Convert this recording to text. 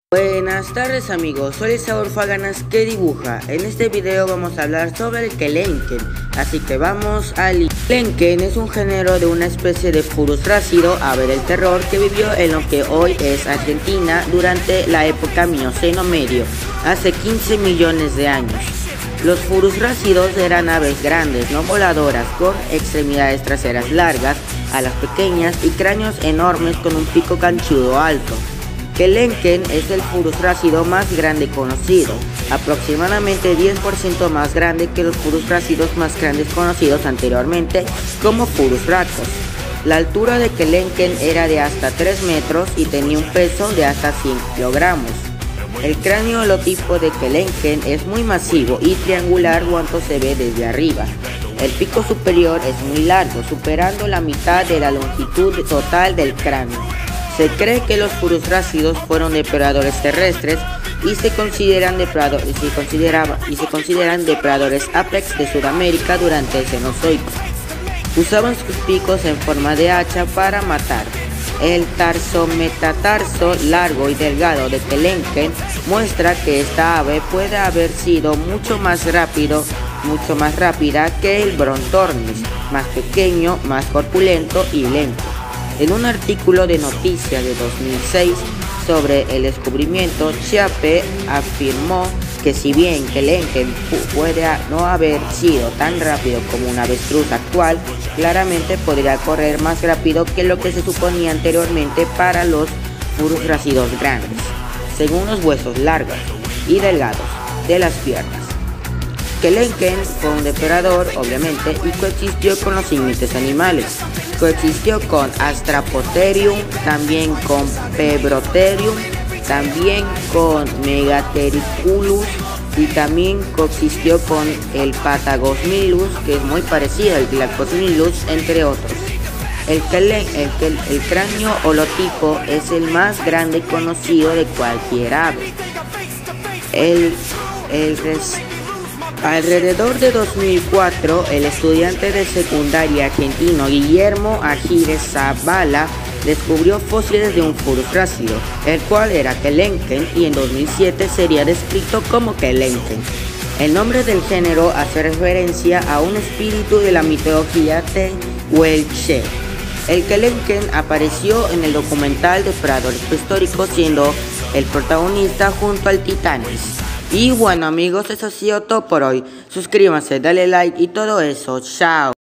Buenas tardes amigos, soy Saúl Faganas que dibuja. En este video vamos a hablar sobre el Kelenken, así que vamos al Kelenken es un género de una especie de Furus rácido, el terror, que vivió en lo que hoy es Argentina durante la época Mioceno medio, hace 15 millones de años. Los Furus rácidos eran aves grandes, no voladoras, con extremidades traseras largas, alas pequeñas y cráneos enormes con un pico ganchudo alto. Kelenken es el Furus rácido más grande conocido, aproximadamente 10% más grande que los Furus rácidos más grandes conocidos anteriormente como Furus racos. La altura de Kelenken era de hasta 3 metros y tenía un peso de hasta 100 kilogramos. El cráneo holotipo de Kelenken es muy masivo y triangular cuando se ve desde arriba. El pico superior es muy largo, superando la mitad de la longitud total del cráneo. Se cree que los Furus rácidos fueron depredadores terrestres y se consideran depredadores apex de Sudamérica durante el Cenozoico. Usaban sus picos en forma de hacha para matar. El tarso-metatarso largo y delgado de Kelenken muestra que esta ave puede haber sido mucho más rápida que el Brontornis, más pequeño, más corpulento y lento. En un artículo de noticias de 2006 sobre el descubrimiento, Chiappe afirmó que si bien Kelenken puede no haber sido tan rápido como un avestruz actual, claramente podría correr más rápido que lo que se suponía anteriormente para los Furus rácidos grandes, según los huesos largos y delgados de las piernas. Kelenken fue un depredador, obviamente, y coexistió con los siguientes animales. Coexistió con Astrapotherium, también con Pebrotherium, también con Megathericulus y también coexistió con el Patagosmilus, que es muy parecido al Glaucosmilus, entre otros. El cráneo holotipo es el más grande conocido de cualquier ave. Alrededor de 2004, el estudiante de secundaria argentino Guillermo Agires Zavala descubrió fósiles de un Furus rácido, el cual era Kelenken, y en 2007 sería descrito como Kelenken. El nombre del género hace referencia a un espíritu de la mitología tehuelche. El Kelenken apareció en el documental Depredadores Prehistóricos, siendo el protagonista junto al Titanes. Y bueno amigos, eso ha sido todo por hoy. Suscríbanse, dale like y todo eso. Chao.